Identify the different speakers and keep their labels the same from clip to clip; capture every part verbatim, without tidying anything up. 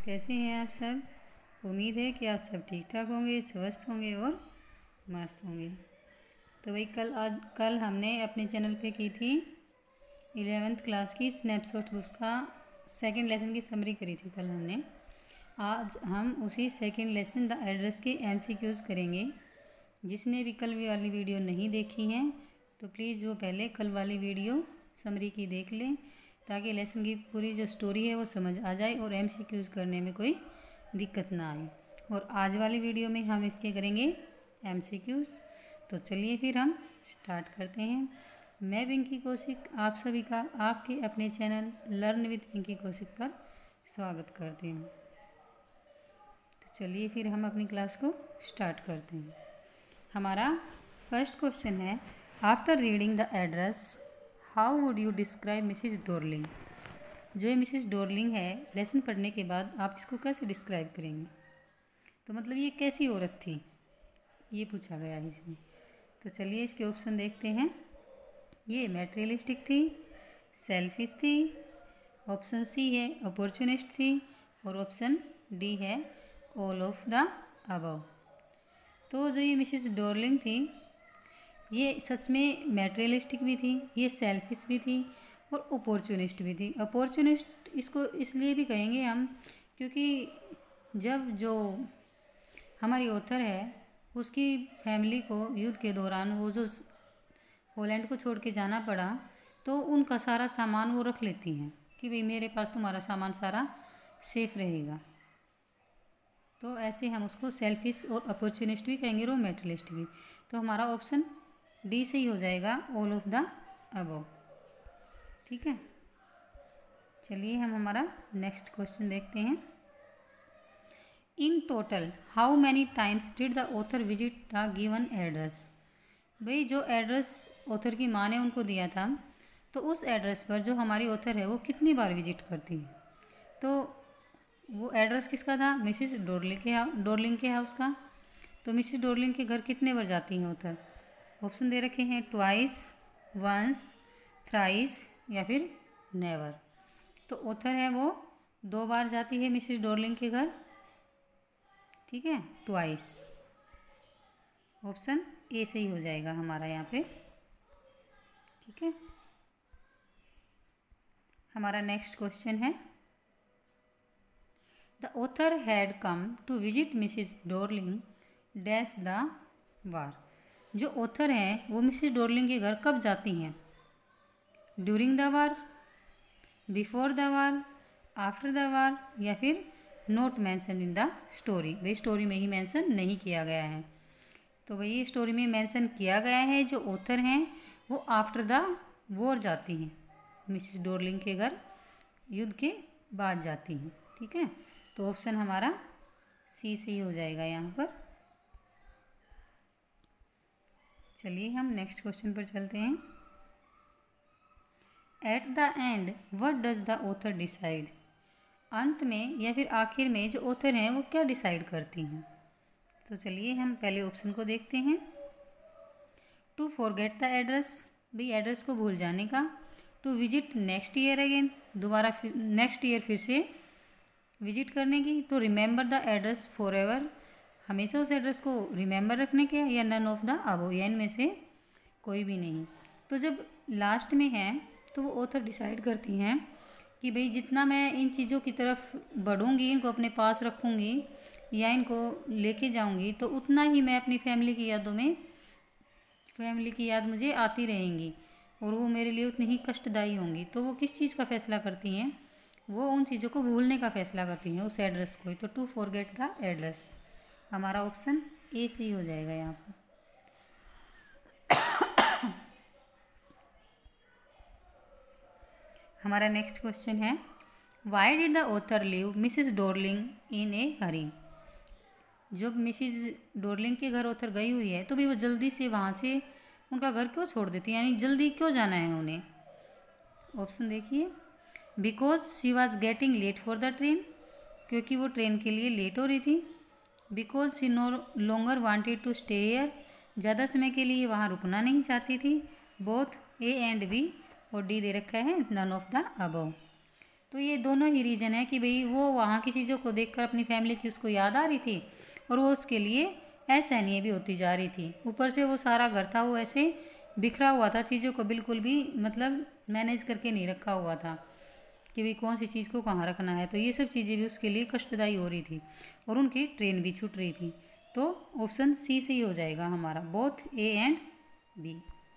Speaker 1: कैसे हैं आप सब। उम्मीद है कि आप सब ठीक ठाक होंगे, स्वस्थ होंगे और मस्त होंगे। तो भाई कल आज कल हमने अपने चैनल पे की थी इलेवेंथ क्लास की स्नैपशॉट, उसका सेकंड लेसन की समरी करी थी कल हमने। आज हम उसी सेकंड लेसन द एड्रेस के एमसीक्यूज़ करेंगे। जिसने भी कल वाली वीडियो नहीं देखी हैं तो प्लीज़ वो पहले कल वाली वीडियो समरी की देख लें, ताकि लेसन की पूरी जो स्टोरी है वो समझ आ जाए और एमसीक्यूज़ करने में कोई दिक्कत ना आए। और आज वाली वीडियो में हम इसके करेंगे एमसीक्यूज़। तो चलिए फिर हम स्टार्ट करते हैं। मैं पिंकी कौशिक आप सभी का आपके अपने channel learn with Pinky Kaushik पर स्वागत करती हूँ। तो चलिए फिर हम अपनी क्लास को स्टार्ट करते हैं। हमारा फर्स्ट क्वेश्चन है, after reading the address how would you describe Mrs Dorling. जो ये मिसिज डोरलिंग है, लेसन पढ़ने के बाद आप इसको कैसे डिस्क्राइब करेंगे। तो मतलब ये कैसी औरत थी, ये पूछा गया है इसमें। तो चलिए इसके ऑप्शन देखते हैं। ये मैटेरियलिस्टिक थी, सेल्फिश थी, ऑप्शन सी है अपॉर्चुनिस्ट थी, और ऑप्शन डी है ऑल ऑफ द अबव। तो जो ये मिसिज डोरलिंग थी, ये सच में मैटेरियलिस्टिक भी थी, ये सेल्फिश भी थी और अपॉर्चुनिस्ट भी थी। अपॉर्चुनिस्ट इसको इसलिए भी कहेंगे हम क्योंकि जब जो हमारी ऑथर है उसकी फैमिली को युद्ध के दौरान वो जो पोलैंड को छोड़ के जाना पड़ा, तो उनका सारा सामान वो रख लेती हैं कि भाई मेरे पास तुम्हारा सामान सारा सेफ रहेगा। तो ऐसे हम उसको सेल्फिश और अपॉर्चुनिस्ट भी कहेंगे और मैटेरियलिस्ट भी। तो हमारा ऑप्शन डी सही हो जाएगा, ऑल ऑफ द अबव। ठीक है, चलिए हम हमारा नेक्स्ट क्वेश्चन देखते हैं। In total how many times did the author visit the given address. भाई जो एड्रेस ऑथर की माँ ने उनको दिया था, तो उस एड्रेस पर जो हमारी ऑथर है वो कितनी बार विजिट करती है। तो वो एड्रेस किसका था, मिसिस डोरलिंग के डोरलिंग के हाउस का। तो मिसिस डोरलिंग के घर कितने बार जाती हैं ऑथर। ऑप्शन दे रखे हैं ट्वाइस, वंस, थ्राइस या फिर नेवर। तो ऑथर है वो दो बार जाती है मिसिस डोरलिंग के घर। ठीक है, ट्वाइस। ऑप्शन ए सही हो जाएगा हमारा यहाँ पे। ठीक है, हमारा नेक्स्ट क्वेश्चन है, the author had come to visit Mrs Dorling dash the war. जो ऑथर हैं वो मिसिस डोरलिंग के घर कब जाती हैं, during the war, before the war, after the war, या फिर not mention in the story. भाई स्टोरी में ही मेंशन नहीं किया गया है। तो भाई स्टोरी में मेंशन किया गया है, जो ऑथर हैं वो आफ्टर द वॉर जाती हैं मिसिस डोरलिंग के घर, युद्ध के बाद जाती हैं। ठीक है, तो ऑप्शन हमारा सी सही हो जाएगा यहाँ पर। चलिए हम नेक्स्ट क्वेश्चन पर चलते हैं। At the end what does the author decide. अंत में या फिर आखिर में जो ऑथर हैं वो क्या डिसाइड करती हैं। तो चलिए हम पहले ऑप्शन को देखते हैं। टू फॉरगेट द एड्रेस, भाई एड्रेस को भूल जाने का। To visit next year again, दोबारा नेक्स्ट ईयर फिर से विजिट करने की। To remember the address for ever, हमेशा उस एड्रेस को रिमेंबर रखने के, या नन ऑफ द अबव, या इनमें से कोई भी नहीं। तो जब लास्ट में है तो वो ऑथर डिसाइड करती हैं कि भाई जितना मैं इन चीज़ों की तरफ बढ़ूँगी, इनको अपने पास रखूँगी या इनको लेके जाऊँगी, तो उतना ही मैं अपनी फैमिली की यादों में फैमिली की याद मुझे आती रहेंगी और वो मेरे लिए उतनी ही कष्टदायी होंगी। तो वो किस चीज़ का फैसला करती हैं, वो उन चीज़ों को भूलने का फैसला करती हैं, उस एड्रेस को। तो टू फॉरगेट द एड्रेस, हमारा ऑप्शन ए सही हो जाएगा यहाँ पर। हमारा नेक्स्ट क्वेश्चन है, why did the author leave Mrs Dorling in a hurry. जब मिसिस डोरलिंग के घर ऑथर गई हुई है तो भी वो जल्दी से वहाँ से उनका घर क्यों छोड़ देती है, यानी जल्दी क्यों जाना है उन्हें। ऑप्शन देखिए, because she was getting late for the train, क्योंकि वो ट्रेन के लिए लेट हो रही थी। Because she no longer wanted to stay here, ज़्यादा समय के लिए वहाँ रुकना नहीं चाहती थी। बोथ ए एंड बी, और डी दे रखा है नन ऑफ द अबव। तो ये दोनों ही रीज़न है कि भाई वो वहाँ की चीज़ों को देखकर अपनी फैमिली की उसको याद आ रही थी और वो उसके लिए असहनीय भी होती जा रही थी। ऊपर से वो सारा घर था वो ऐसे बिखरा हुआ था, चीज़ों को बिल्कुल भी मतलब मैनेज करके नहीं रखा हुआ था कि भाई कौन सी चीज़ को कहाँ रखना है। तो ये सब चीज़ें भी उसके लिए कष्टदायी हो रही थी और उनकी ट्रेन भी छूट रही थी। तो ऑप्शन सी से ही हो जाएगा हमारा, बोथ ए एंड बी।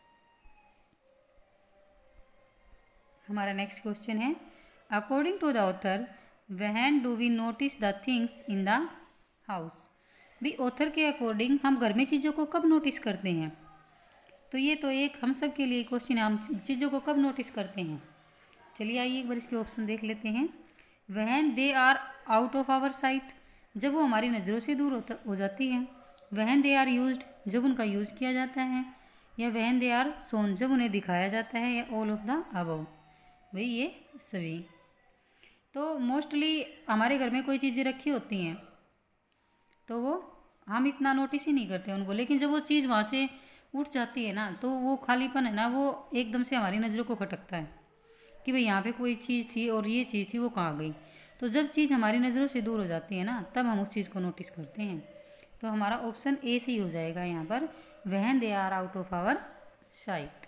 Speaker 1: हमारा नेक्स्ट क्वेश्चन है, according to the author when do we notice the things in the house. भी ऑथर के अकॉर्डिंग हम घर में चीज़ों को कब नोटिस करते हैं? तो ये तो एक हम सब के लिए क्वेश्चन है, हम चीज़ों को कब नोटिस करते हैं। चलिए आइए एक बार इसके ऑप्शन देख लेते हैं। When they are out of our sight, जब वो हमारी नज़रों से दूर होता हो जाती हैं। व्हेन दे आर यूज्ड, जब उनका यूज़ किया जाता है। या व्हेन दे आर सोन, जब उन्हें दिखाया जाता है। या ऑल ऑफ द अबव, भाई ये सभी। तो मोस्टली हमारे घर में कोई चीज़ें रखी होती हैं तो वो हम इतना नोटिस ही नहीं करते उनको, लेकिन जब वो चीज़ वहाँ से उठ जाती है ना तो वो खालीपन है ना वो एकदम से हमारी नज़रों को खटकता है कि भाई यहाँ पे कोई चीज़ थी और ये चीज़ थी वो कहाँ गई। तो जब चीज़ हमारी नज़रों से दूर हो जाती है ना तब हम उस चीज़ को नोटिस करते हैं। तो हमारा ऑप्शन ए से ही हो जाएगा यहाँ पर, when they are out of our sight.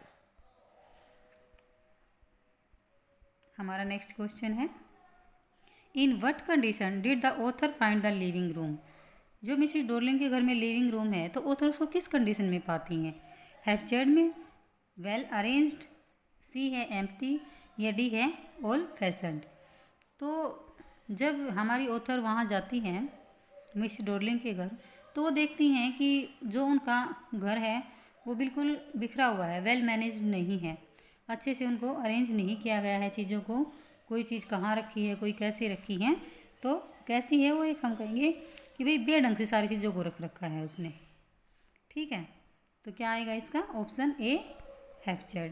Speaker 1: हमारा नेक्स्ट क्वेश्चन है, in what condition did the author find the living room. जो मिसिस डोरलिंग के घर में लिविंग रूम है तो ऑथर उसको किस कंडीशन में पाती हैं? हैव में, वेल अरेंज्ड, सी है एम्प्टी, या डी है ऑल फैशन्ड। तो जब हमारी ऑथर वहाँ जाती हैं मिसिस डोरलिंग के घर तो वो देखती हैं कि जो उनका घर है वो बिल्कुल बिखरा हुआ है, वेल मैनेज नहीं है, अच्छे से उनको अरेंज नहीं किया गया है चीज़ों को, कोई चीज़ कहाँ रखी है, कोई कैसे रखी है। तो कैसी है वो, एक हम कहेंगे कि भाई बेढंग से सारी चीज़ों को रख रखा है उसने। ठीक है, तो क्या आएगा इसका ऑप्शन ए, हैव।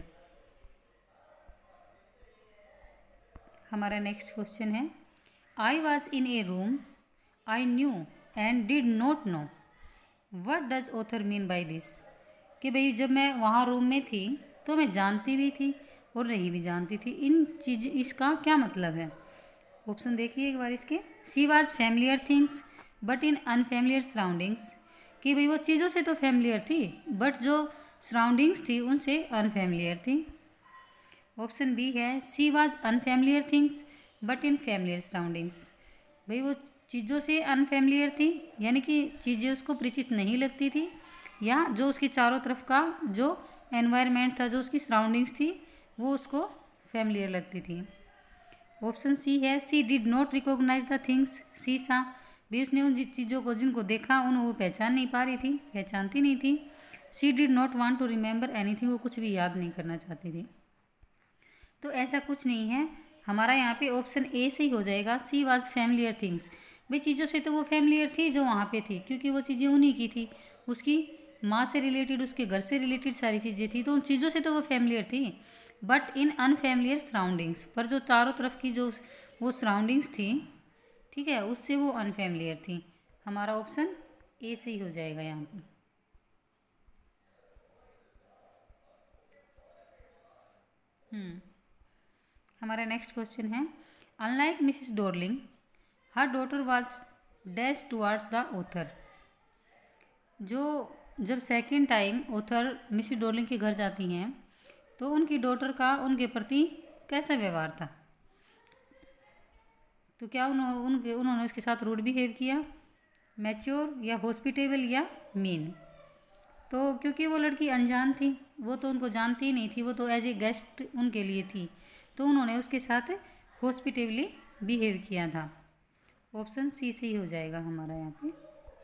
Speaker 1: हमारा नेक्स्ट क्वेश्चन है, I was in a room, I knew and did not know, what does author mean by this. कि भाई जब मैं वहाँ रूम में थी तो मैं जानती भी थी और नहीं भी जानती थी, इन चीज़ इसका क्या मतलब है। ऑप्शन देखिए एक बार इसके, she was familiar things but in unfamiliar surroundings. कि भाई वो चीज़ों से तो फैमिलियर थी बट जो सराउंडिंग्स थी उनसे अनफैमिलियर थी। ऑप्शन बी है, she was unfamiliar things but in familiar surroundings. भाई वो चीज़ों से अनफैमिलियर थी यानी कि चीज़ें उसको परिचित नहीं लगती थी, या जो उसकी चारों तरफ का जो एनवायरनमेंट था, जो उसकी सराउंडिंग्स थी वो उसको फैमिलियर लगती थी। ऑप्शन सी है, she did not recognise the things she saw. भी उसने उन चीज़ों को जिनको देखा उन वो पहचान नहीं पा रही थी, पहचानती नहीं थी। She did not want to remember anything, वो कुछ भी याद नहीं करना चाहती थी। तो ऐसा कुछ नहीं है, हमारा यहाँ पे ऑप्शन ए से ही हो जाएगा, सी वाज फैमिलियर थिंग्स। भाई चीज़ों से तो वो फैमिलियर थी जो वहाँ पे थी, क्योंकि वो चीज़ें उन्हीं की थी, उसकी माँ से रिलेटेड, उसके घर से रिलेटेड सारी चीज़ें थी, तो उन चीज़ों से तो वो फैमिलियर थी बट इन अनफैमिलियर सराउंडिंग्स। पर जो चारों तरफ की जो वो सराउंडिंग्स थी, ठीक है, उससे वो अनफैमिलियर थी। हमारा ऑप्शन ए से ही हो जाएगा यहाँ पर। हम्म हमारा नेक्स्ट क्वेश्चन है, unlike Mrs Dorling her daughter was dash towards the author. जो जब second time author Mrs Dorling के घर जाती हैं तो उनकी डॉटर का उनके प्रति कैसा व्यवहार था। तो क्या उन्होंने उनके उन्होंने उसके साथ रूड बिहेव किया, मैच्योर, या हॉस्पिटेबल, या मीन। तो क्योंकि वो लड़की अनजान थी, वो तो उनको जानती ही नहीं थी, वो तो एज ए गेस्ट उनके लिए थी, तो उन्होंने उसके साथ हॉस्पिटेबली बिहेव किया था। ऑप्शन सी से ही हो जाएगा हमारा यहाँ पे।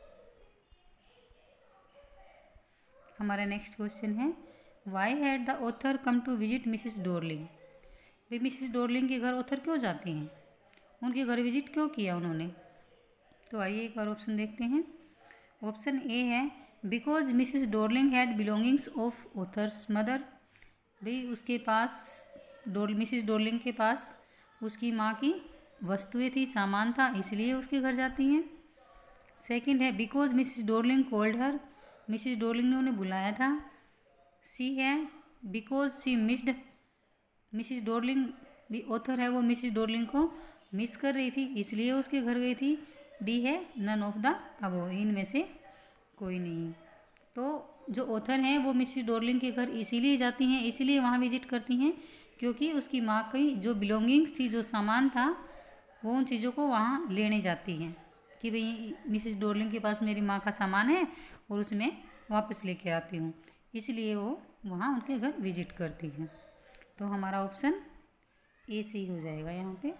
Speaker 1: हमारा नेक्स्ट क्वेश्चन है, why had the author come to visit Mrs Dorling. भाई मिसिस डोरलिंग के घर ऑथर क्यों जाते हैं, उनके घर विजिट क्यों किया उन्होंने। तो आइए एक बार ऑप्शन देखते हैं। ऑप्शन ए है, because Mrs Dorling had belongings of author's mother. भाई उसके पास डोर मिसिस डोरलिंग के पास उसकी माँ की वस्तुएं थी, सामान था, इसलिए उसके घर जाती हैं। सेकंड है, because Mrs Darling called her, Mrs Darling ने उन्हें बुलाया था। सी है, because she missed, Mrs Darling भी ऑथर है वो मिसिस डॉर्लिंग को मिस कर रही थी इसलिए उसके घर गई थी। डी है नन ऑफ द अबव, इनमें से कोई नहीं। तो जो ऑथर हैं वो मिसिस डॉर्लिंग के घर इसीलिए जाती हैं, इसीलिए वहाँ विजिट करती हैं क्योंकि उसकी माँ की जो बिलोंगिंग्स थी, जो सामान था, वो उन चीज़ों को वहाँ लेने जाती हैं कि भाई मिसिस डॉर्लिंग के पास मेरी माँ का सामान है और उसमें वापस लेके आती हूँ, इसलिए वो वहाँ उनके घर विजिट करती हैं। तो हमारा ऑप्शन ए सही हो जाएगा यहाँ पे।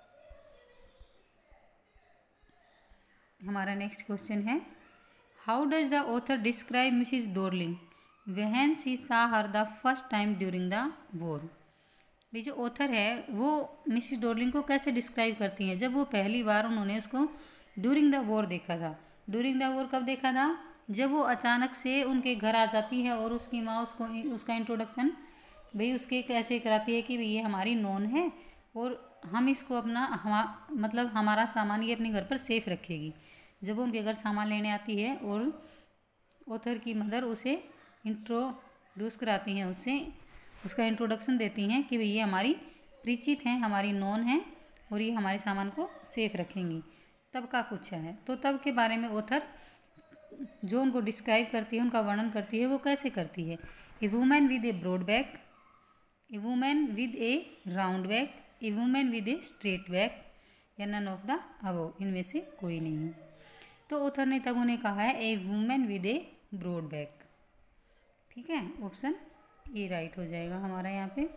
Speaker 1: हमारा नेक्स्ट क्वेश्चन है, how does the author describe Mrs Darling when she saw her the first time during the war. ये जो ऑथर है वो मिसिस डॉर्लिंग को कैसे डिस्क्राइब करती हैं जब वो पहली बार उन्होंने उसको ड्यूरिंग द वॉर देखा था। ड्यूरिंग द वॉर कब देखा था? जब वो अचानक से उनके घर आ जाती है और उसकी माँ उसको उसका इंट्रोडक्शन भाई उसके कैसे कराती है कि भाई ये हमारी नॉन है और हम इसको अपना हम मतलब हमारा सामान ये अपने घर पर सेफ रखेगी। जब वो उनके घर सामान लेने आती है और ऑथर की मदर उसे इंट्रोड्यूस कराती हैं, उससे उसका इंट्रोडक्शन देती हैं कि भाई ये हमारी परिचित हैं, हमारी नॉन हैं और ये हमारे सामान को सेफ रखेंगी, तब का कुछ है। तो तब के बारे में ऑथर जो उनको डिस्क्राइब करती है, उनका वर्णन करती है, वो कैसे करती है? A woman with a broad back, a woman with a round back, a woman with a straight back या नन ऑफ द अबव, इनमें से कोई नहीं। तो ऑथर ने तब उन्हें कहा है a woman with a broad back. ठीक है, ऑप्शन ए राइट हो जाएगा हमारा यहाँ पे।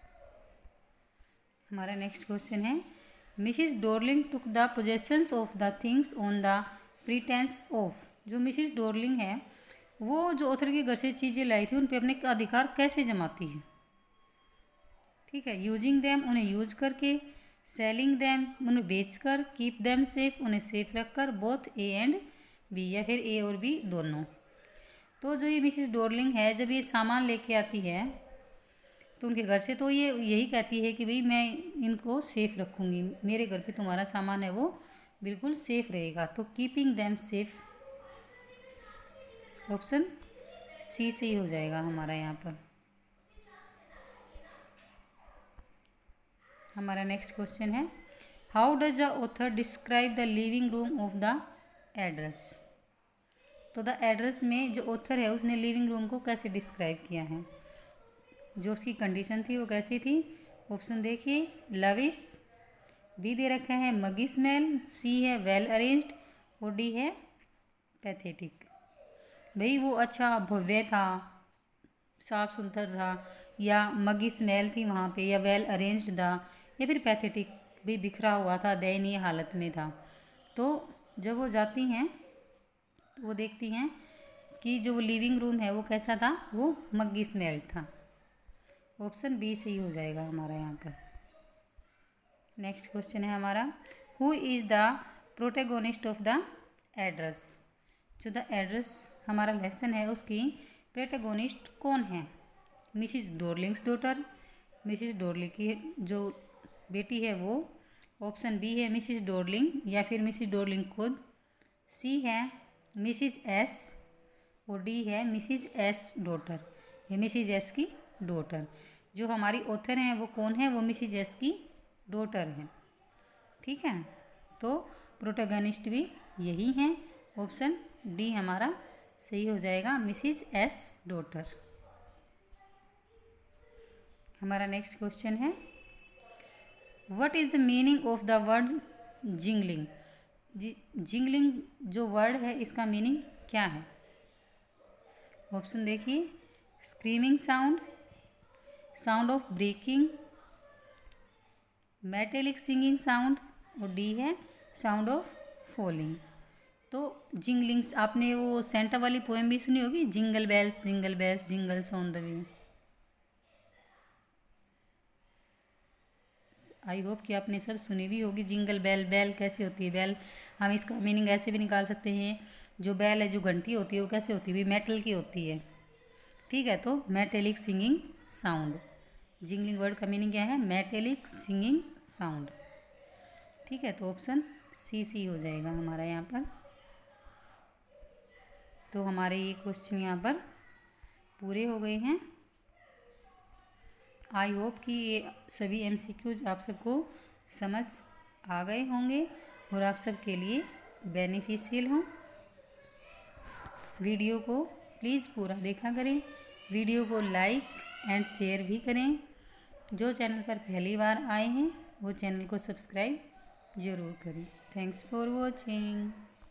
Speaker 1: हमारा नेक्स्ट क्वेश्चन है, Mrs Darling took the possessions of the things on the pretence of. जो मिसिस डॉर्लिंग है वो जो ऑथर के घर से चीज़ें लाई थी उन पे अपने अधिकार कैसे जमाती है? ठीक है, यूजिंग देम, उन्हें यूज करके, सेलिंग देम, उन्हें बेचकर, कीप देम सेफ, उन्हें सेफ रखकर, बोथ ए एंड बी या फिर ए और बी दोनों। तो जो ये मिसिस डॉर्लिंग है जब ये सामान लेके आती है तो उनके घर से तो ये यही कहती है कि भाई मैं इनको सेफ रखूँगी, मेरे घर पे तुम्हारा सामान है वो बिल्कुल सेफ रहेगा। तो keeping them safe, option C सही हो जाएगा हमारा यहाँ पर। हमारा नेक्स्ट क्वेश्चन है, how does the author describe the living room of the address. तो द एड्रेस में जो ऑथर है उसने लिविंग रूम को कैसे डिस्क्राइब किया है? जो उसकी कंडीशन थी वो कैसी थी? ऑप्शन देखिए, लविश, बी दे रखा है मगी स्मेल, सी है वेल अरेंज्ड और डी है पैथेटिक। भाई वो अच्छा भव्य था, साफ सुथरा था, या मगी स्मेल थी वहाँ पे, या वेल अरेंज्ड था, या फिर पैथेटिक भी बिखरा हुआ था, दयनीय हालत में था। तो जब वो जाती हैं तो वो देखती हैं कि जो वो लिविंग रूम है वो कैसा था, वो मग्गी स्मेल था। ऑप्शन बी सही हो जाएगा हमारा यहाँ पर। नेक्स्ट क्वेश्चन है हमारा, who is the protagonist of the address. जो द एड्रेस हमारा लेसन है उसकी प्रोटेगोनिस्ट कौन है? Mrs Darling's daughter, Mrs Darling की जो बेटी है वो। ऑप्शन बी है मिसिस डॉर्लिंग या फिर मिसिस डॉर्लिंग खुद, सी है मिसिस एस और डी है मिसिस एस डॉटर, ये मिसिस एस की डॉटर। जो हमारी ऑथर हैं वो कौन है? वो मिसिस एस की डॉटर है। ठीक है, तो प्रोटोगनिस्ट भी यही हैं। ऑप्शन डी हमारा सही हो जाएगा, मिसिस एस डॉटर। हमारा नेक्स्ट क्वेश्चन है, what is the meaning of the word jingling. Jingling जो वर्ड है इसका मीनिंग क्या है? ऑप्शन देखिए, screaming sound, sound of breaking, metallic singing sound और डी है साउंड ऑफ फॉलिंग। तो जिंगलिंग्स, आपने वो सेंटा वाली पोएम भी सुनी होगी, jingle bells jingle bells jingles on the way. I hope कि आपने सब सुनी भी होगी। जिंगल बेल, बेल कैसी होती है? बेल हम इसका मीनिंग ऐसे भी निकाल सकते हैं, जो बेल है जो घंटी होती है वो कैसे होती है? मेटल की होती है। ठीक है, तो metallic singing sound, jingling word का मीनिंग क्या है? Metallic singing sound. ठीक है, तो ऑप्शन सी सी हो जाएगा हमारा यहाँ पर। तो हमारे ये क्वेश्चन यहाँ पर पूरे हो गए हैं। आई होप कि ये सभी एमसीक्यूज आप सबको समझ आ गए होंगे और आप सबके लिए बेनिफिशियल हों। वीडियो को प्लीज़ पूरा देखा करें, वीडियो को लाइक एंड शेयर भी करें। जो चैनल पर पहली बार आए हैं वो चैनल को सब्सक्राइब ज़रूर करें। Thanks for watching.